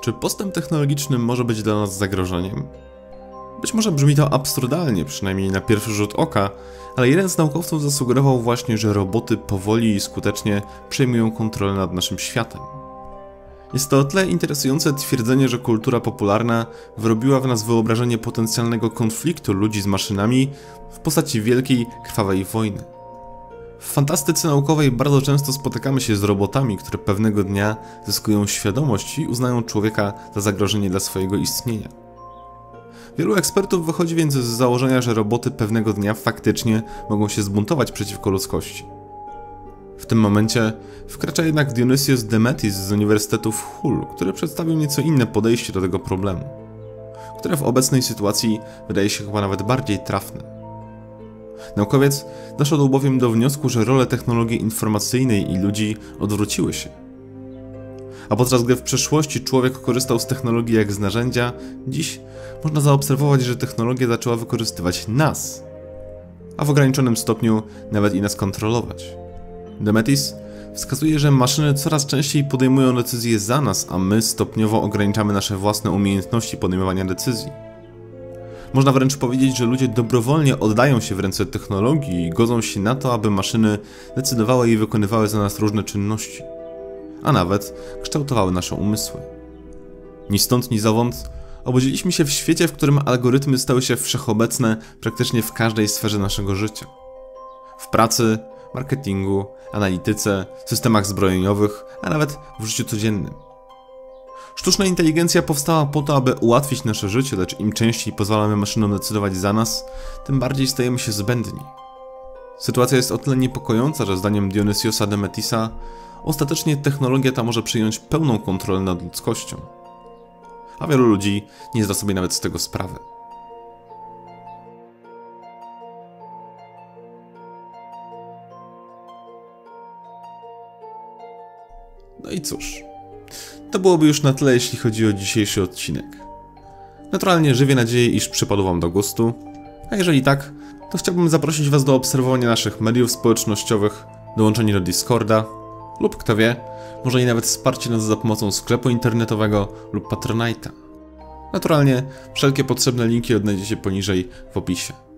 Czy postęp technologiczny może być dla nas zagrożeniem? Być może brzmi to absurdalnie, przynajmniej na pierwszy rzut oka, ale jeden z naukowców zasugerował właśnie, że roboty powoli i skutecznie przejmują kontrolę nad naszym światem. Jest to o tyle interesujące twierdzenie, że kultura popularna wyrobiła w nas wyobrażenie potencjalnego konfliktu ludzi z maszynami w postaci wielkiej, krwawej wojny. W fantastyce naukowej bardzo często spotykamy się z robotami, które pewnego dnia zyskują świadomość i uznają człowieka za zagrożenie dla swojego istnienia. Wielu ekspertów wychodzi więc z założenia, że roboty pewnego dnia faktycznie mogą się zbuntować przeciwko ludzkości. W tym momencie wkracza jednak Dionysios Demetis z Uniwersytetu w Hull, który przedstawił nieco inne podejście do tego problemu, które w obecnej sytuacji wydaje się chyba nawet bardziej trafne. Naukowiec doszedł bowiem do wniosku, że role technologii informacyjnej i ludzi odwróciły się. A podczas gdy w przeszłości człowiek korzystał z technologii jak z narzędzia, dziś można zaobserwować, że technologia zaczęła wykorzystywać nas, a w ograniczonym stopniu nawet i nas kontrolować. Demetis wskazuje, że maszyny coraz częściej podejmują decyzje za nas, a my stopniowo ograniczamy nasze własne umiejętności podejmowania decyzji. Można wręcz powiedzieć, że ludzie dobrowolnie oddają się w ręce technologii i godzą się na to, aby maszyny decydowały i wykonywały za nas różne czynności, a nawet kształtowały nasze umysły. Ni stąd, ni zowąd obudziliśmy się w świecie, w którym algorytmy stały się wszechobecne praktycznie w każdej sferze naszego życia. W pracy, marketingu, analityce, systemach zbrojeniowych, a nawet w życiu codziennym. Sztuczna inteligencja powstała po to, aby ułatwić nasze życie, lecz im częściej pozwalamy maszynom decydować za nas, tym bardziej stajemy się zbędni. Sytuacja jest o tyle niepokojąca, że zdaniem Dionysiosa Demetisa ostatecznie technologia ta może przyjąć pełną kontrolę nad ludzkością. A wielu ludzi nie zda sobie nawet z tego sprawy. No i cóż, to byłoby już na tyle, jeśli chodzi o dzisiejszy odcinek. Naturalnie żywię nadzieję, iż przypadł Wam do gustu, a jeżeli tak, to chciałbym zaprosić Was do obserwowania naszych mediów społecznościowych, dołączenia do Discorda lub kto wie, może i nawet wsparcie nas za pomocą sklepu internetowego lub Patronite'a. Naturalnie wszelkie potrzebne linki odnajdziecie poniżej w opisie.